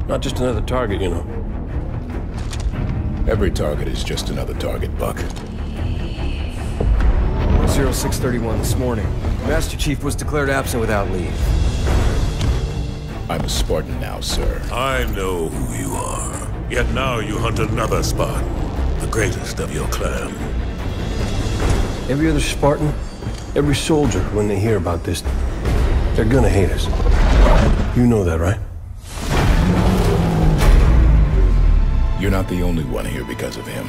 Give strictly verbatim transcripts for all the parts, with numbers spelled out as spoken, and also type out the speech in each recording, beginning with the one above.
Not just another target, you know. Every target is just another target, Buck. zero six thirty-one this morning. Master Chief was declared absent without leave. I'm a Spartan now, sir. I know who you are. Yet now you hunt another Spartan, the greatest of your clan. Every other Spartan, every soldier, when they hear about this, they're gonna hate us. You know that, right? You're not the only one here because of him.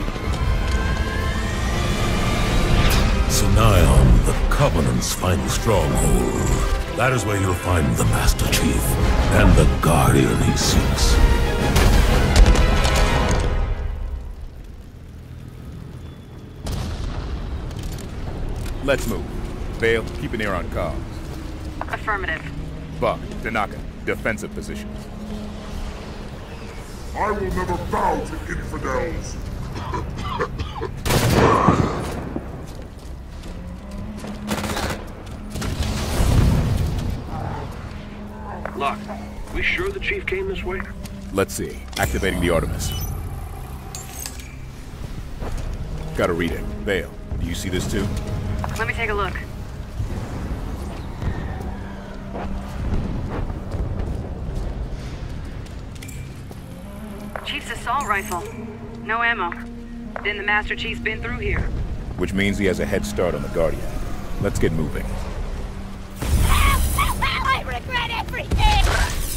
Sanion, the Covenant's final stronghold. That is where you'll find the Master Chief and the Guardian he seeks. Let's move. Vale, keep an ear on comms. Affirmative. Buck, Tanaka, defensive positions. I will never bow to infidels! Look, we sure the Chief came this way? Let's see. Activating the Artemis. Gotta read it. Vale, do you see this too? Let me take a look. Chief's assault rifle. No ammo. Then the Master Chief's been through here. Which means he has a head start on the Guardian. Let's get moving. I regret everything!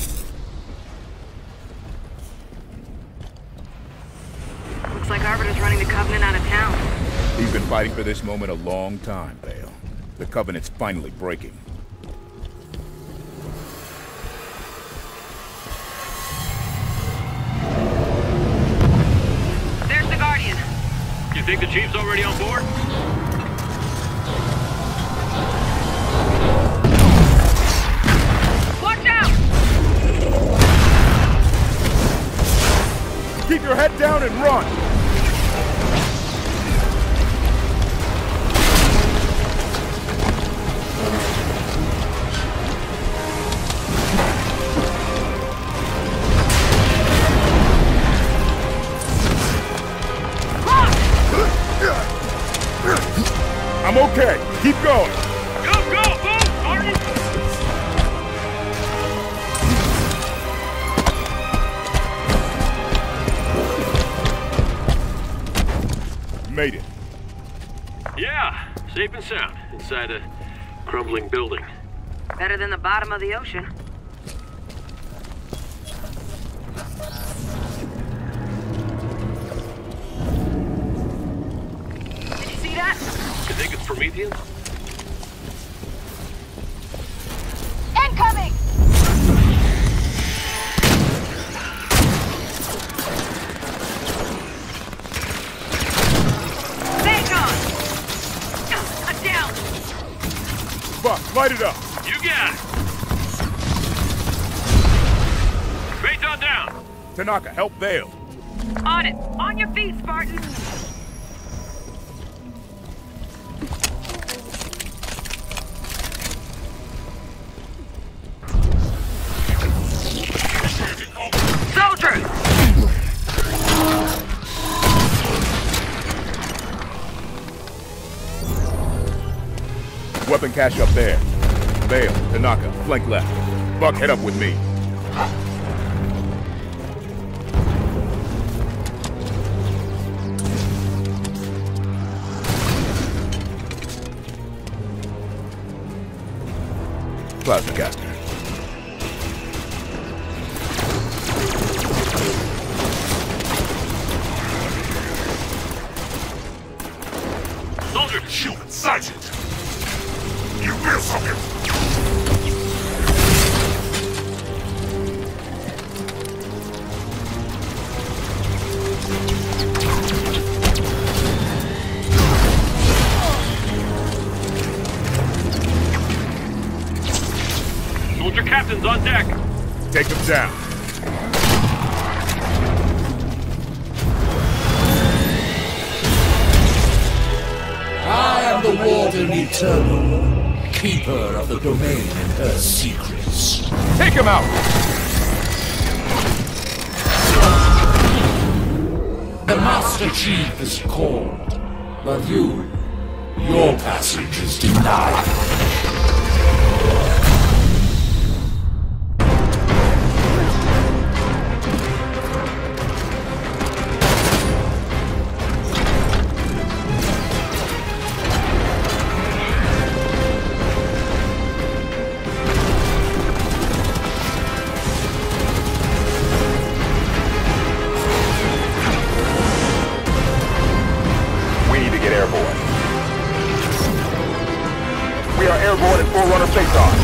Looks like Arbiter's running the Covenant out of town. He's been fighting for this moment a long time, Vale. The Covenant's finally breaking. There's the Guardian. You think the Chief's already on board? Watch out! Keep your head down and run! I'm okay. Keep going. Go, go, move, Martin! Made it. Yeah, safe and sound inside a crumbling building. Better than the bottom of the ocean. Did you see that? You think it's Prometheans? Incoming! Stay gone! I'm down! Buck, light it up. You got it! Phaeton down! Tanaka, help Vale. On it! On your feet, Spartan! Soldiers! Weapon cache up there. Vale, Tanaka, flank left. Buck, head up with me. Plasma caster. Soldiers! Shoot, Sergeant! You will something! Soldier captain's on deck! Take them down. I am the Warden Eternal, keeper of the domain and her secrets. Take him out! Master Chief is called, but you, your passage is denied. We are airborne at Forerunner face-off.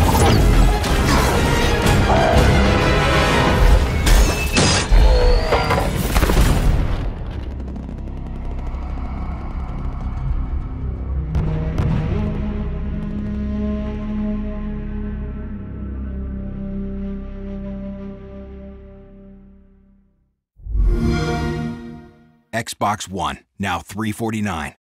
Xbox One, now three forty-nine.